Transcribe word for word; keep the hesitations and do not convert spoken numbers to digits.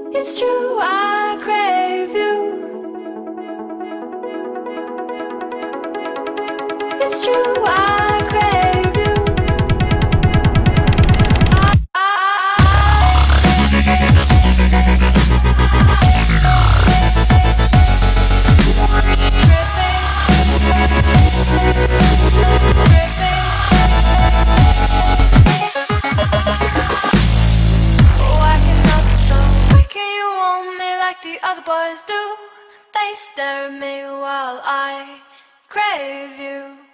It's true, I crave you. It's true, I crave you. I, the other boys do. They stare at me while I crave you.